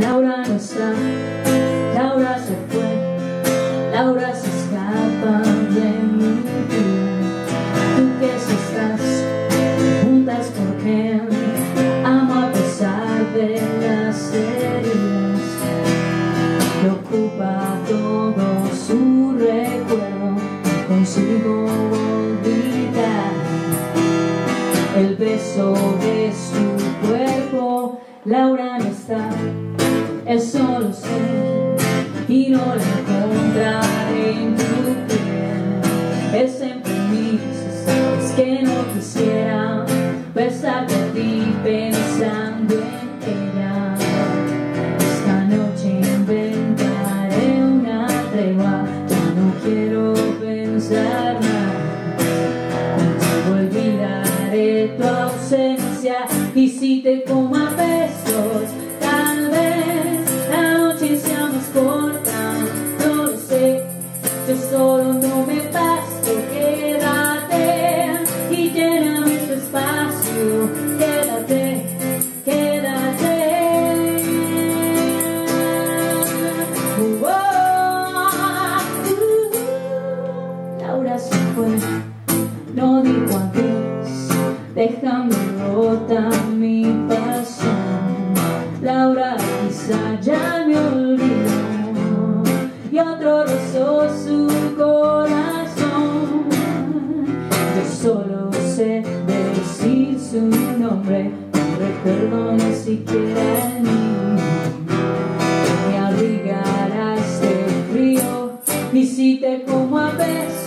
Laura no está, Laura se fue, Laura se escapa de mi vida. Tú que si estás juntas porque amo a pesar de las heridas. Le ocupa todo su recuerdo, no consigo olvidar el beso de su cuerpo. Laura no está, eso lo sé, y no la encontraré en tu piel. Es siempre mí, si sabes que no quisiera besarte a ti pensando en ella. Esta noche inventaré una tregua, ya no quiero pensar nada. Contigo olvidaré tu ausencia, y si te como a besos, tal vez la noche sea más corta. No lo sé, yo solo no me basto. Quédate y lléname tu espacio. Quédate, quédate. Laura se fue, no dijo adiós, dejando rota mi pasión. Laura quizá ya me olvidó y otro rozó su corazón. Yo solo sé decir su nombre, no recuerdo ni siquiera el mío. Me abrigará este frío, y si te como a besos,